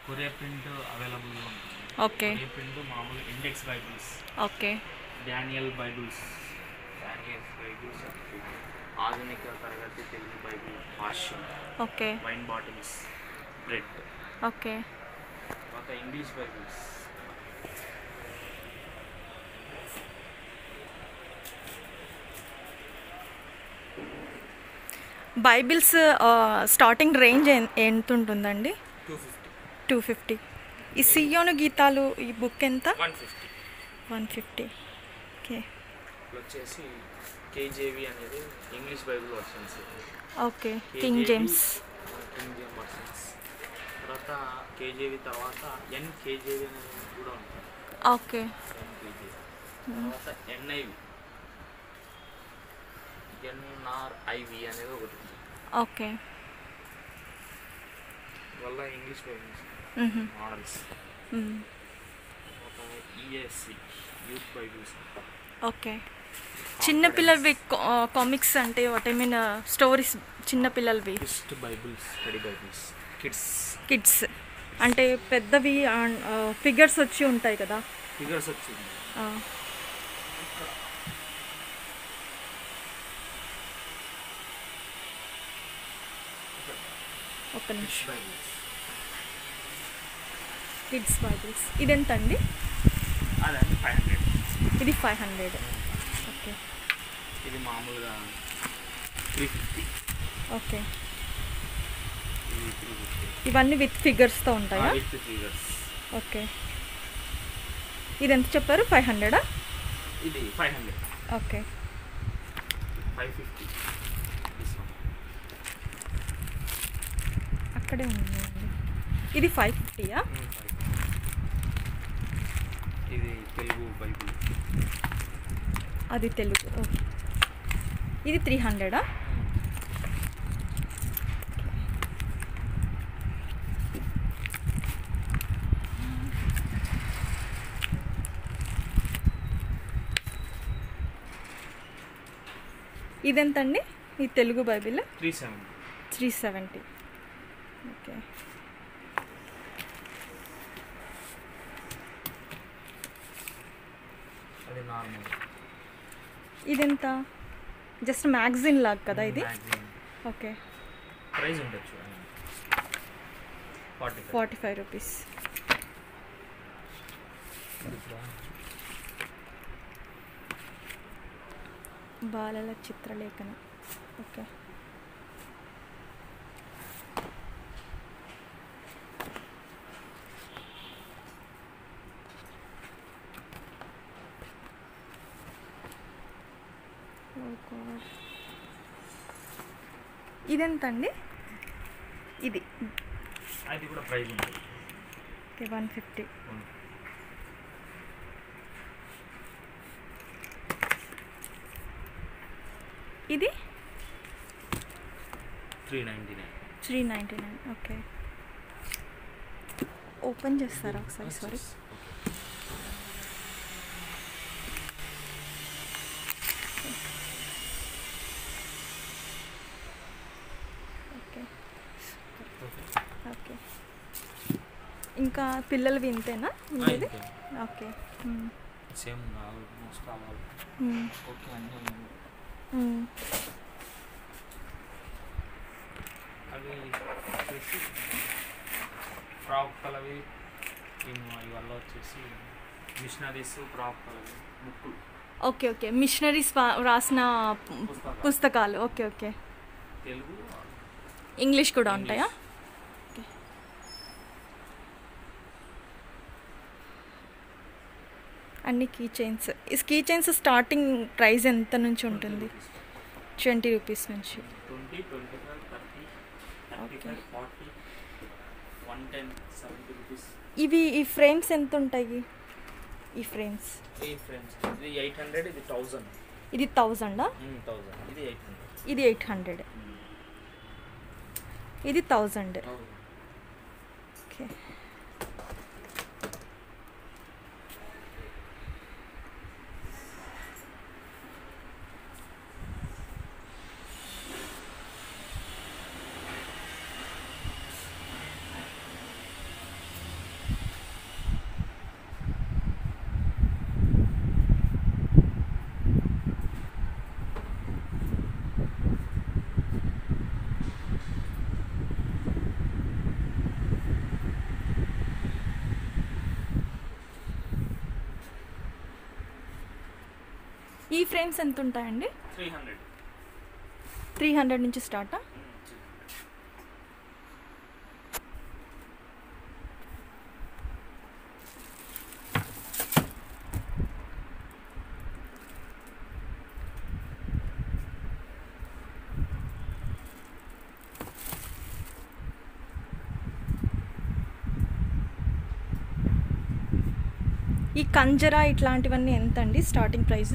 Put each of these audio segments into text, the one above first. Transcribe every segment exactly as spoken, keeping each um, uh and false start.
courier print available ఉంటుంది. Okay courier print మామూలు index Bibles, okay Daniel Bibles, Daniel Bibles, ఆధునిక తరగతి Telugu Bible భాష్యం, okay wine bottles, bread, okay తర్వాత English Bibles, Bibles starting range ఎంత ఉంటుందండి? Two fifty two fifty. ఈ సియోను గీతాలు ఈ బుక్ ఎంత? One fifty one fifty. Okay వచ్చేసి కేజేవి అనేది English Bible versions, okay King James. King James versions. తర్వాత కేజేవి తర్వాత ఎన్ కేజేవి అనేది కూడా ఉంటుంది. ఓకే ఎన్ కేజేవి తర్వాత ఎన్ఐవి, ఎన్ఆర్ఐవి అనేది ఒకటి ఉంది. ఓకే వల్ల ఇంగ్లీష్ బైబిల్స్ మోడల్స్. తర్వాత ఈఎస్సి యూత్ బైబిల్స్. ఓకే చిన్నపిల్లలవి కామిక్స్ అంటే వాట్ ఐ మీన్ స్టోరీస్, చిన్నపిల్లలవి. Kids Bibles, study Bibles, kids kids అంటే పెద్దవి ఫిగర్స్ వచ్చి ఉంటాయి కదా. ఫిగర్స్ వచ్చింది. ఒక నిమిషం. కిడ్స్ బైబిల్స్ ఇదెంత అండి? అదండి ఫైవ్ హండ్రెడ్. ఇది ఫైవ్ హండ్రెడ్. ఓకే ఇది మామూలుగా త్రీ ఫిఫ్టీ. ఓకే ఇది త్రీ ఫిఫ్టీ. ఇవన్నీ విత్ ఫిగర్స్తో ఉంటాయా? With figures. ఓకే ఇది ఎంత చెప్పారు? ఫైవ్ హండ్రెడా? ఇది five hundred. Okay five fifty. అక్కడే ఉంది. ఇది ఫైవ్ ఫిఫ్టీయా? ఇది తెలుగు బైబిల్. అది తెలుగు. ఓకే ఇది త్రీ హండ్రెడా? ఇదెంతండి ఈ Telugu Bible? Three seventy. Three seventy. Okay అది నార్మల్. ఇదెంత? జస్ట్ మ్యాగజైన్ లాగా కదా ఇది? ఓకే ప్రైస్ ఉండొచ్చు ఫార్టీ ఫార్టీ ఫైవ్ రూపీస్. బాలల చిత్రలేఖనం. ఓకే ఇదెంత అండి? ఇది అది కూడా ప్రైస్ ఉంటుంది. Okay one fifty. ఇది three ninety nine. Three ninety nine. Okay open చేస్తారా ఒకసారి? సారీ. ఓకే ఓకే ఇంకా పిల్లలవి ఇంతేనా ఉండేది? ఓకే సేమ్ ఆల్మోస్ట్ కావాలి. ఓకే అన్నీ అవి వచ్చేసి ప్రాప్తలవి ఇవల్ల వచ్చేసి మిషనరీస్ ప్రాప్తలవి బుక్కులు. ఓకే ఓకే మిషనరీస్ రాసిన పుస్తకాలు. ఓకే ఓకే తెలుగు ఇంగ్లీష్ కూడా ఉంటాయా? ఓకే అన్ని కీ చైన్స్. ఈ కీ చైన్స్ స్టార్టింగ్ ప్రైస్ ఎంత నుంచి ఉంటుంది? ట్వంటీ రూపీస్ నుంచి. Twenty twenty five thirty thirty five forty one ten seventy rupees. ఇవి ఈ ఫ్రేమ్స్ ఎంత ఉంటాయి? ఈ ఫ్రేమ్స్ ఈ ఫ్రేమ్స్ ఇది ఎయిట్ హండ్రెడ్. ఇది థౌజండ్. ఇది థౌజండా? థౌజండ్. ఇది ఎయిట్ హండ్రెడ్. ఇది ఎయిట్ హండ్రెడ్. ఇది థౌజండ్. ఓకే ఫ్రేమ్స్ ఎంత ఉంటాయండి? త్రీ హండ్రెడ్ త్రీ హండ్రెడ్ నుంచి స్టార్టా? ఈ కంజరా ఇట్లాంటివన్నీ ఎంత అండి స్టార్టింగ్ ప్రైస్?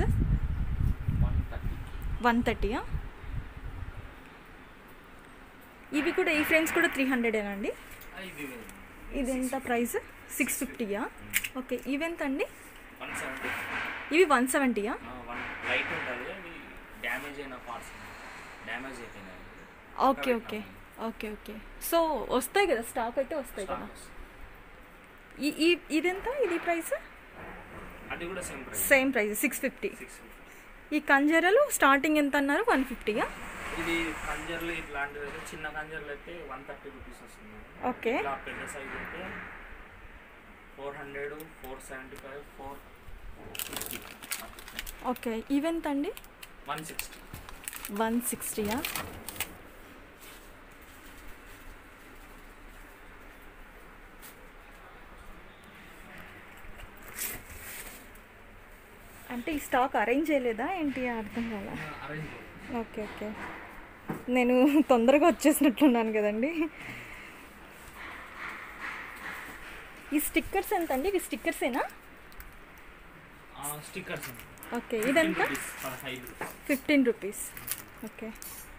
వన్ థర్టీయా? ఇవి కూడా ఈ ఫ్రేమ్స్ కూడా త్రీ హండ్రెడేనా అండి? ఇది ఎంత ప్రైస్? సిక్స్ ఫిఫ్టీయా? ఓకే. ఇవి ఎంత అండి? ఇవి వన్ సెవెంటీయా? Okay okay okay okay. So వస్తాయి కదా, స్టాక్ అయితే వస్తాయి కదా. ఈ ఇదెంత? ఇది ప్రైస్? అది కూడా same price. Same price six fifty. ఈ కంజరలు స్టార్టింగ్ ఎంత అన్నారు? వన్ ఫిఫ్టీయా? ఇది కంజర్లు ఇట్లాంటివి అయితే చిన్న కంజర్లు అయితే వన్ థర్టీ రూపీస్ వస్తుంది. ఓకే. ఇలా పెద్ద సైజ్ అయితే four hundred four seventy five four sixty. Okay. ఈవెంత అండి? One sixty. వన్ సిక్స్టీయా? అంటే ఈ స్టాక్ అరేంజ్ చేయలేదా ఏంటి? అర్థం కాలా. Okay okay. నేను తొందరగా వచ్చేసినట్లున్నాను కదండి. ఈ స్టిక్కర్స్ ఎంత అండి? ఇవి స్టిక్కర్సేనా? స్టిక్కర్స్. ఓకే. ఇదెంత? Fifteen rupees. ఓకే.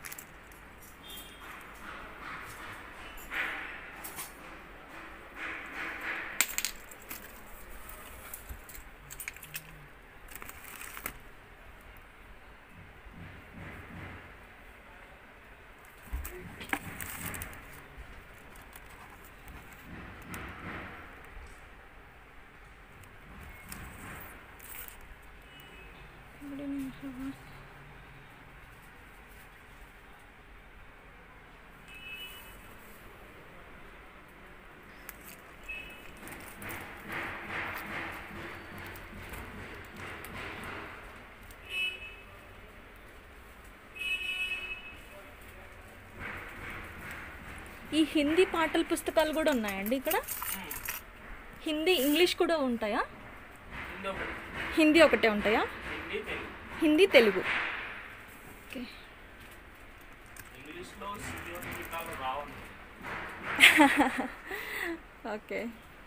ఈ హిందీ పాటల పుస్తకాలు కూడా ఉన్నాయండి ఇక్కడ? హిందీ ఇంగ్లీష్ కూడా ఉంటాయా? హిందీ ఒకటే ఉంటాయా? హిందీ తెలుగు. ఓకే. ఓకే.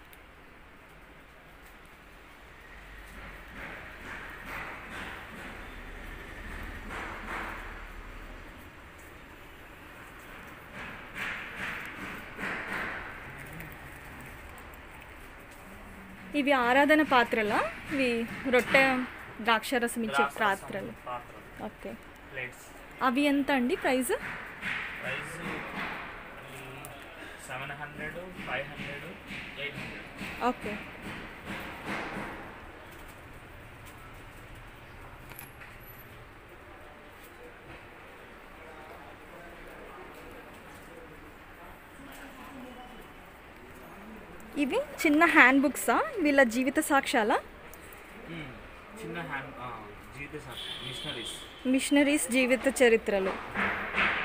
ఇవి ఆరాధన పాత్రలా? ఇవి రొట్టె ద్రాక్షరసం ఇచ్చే పాత్రలు. ఓకే. అవి ఎంత అండి ప్రైస్? ఓకే. ఇవి చిన్న హ్యాండ్ బుక్సా? వీళ్ళ జీవిత సాక్ష్యాలా? చిన్న హ్యాండ్ జీవిత సాక్ష్యం, మిషనరీస్. మిషనరీస్ జీవిత చరిత్రలు.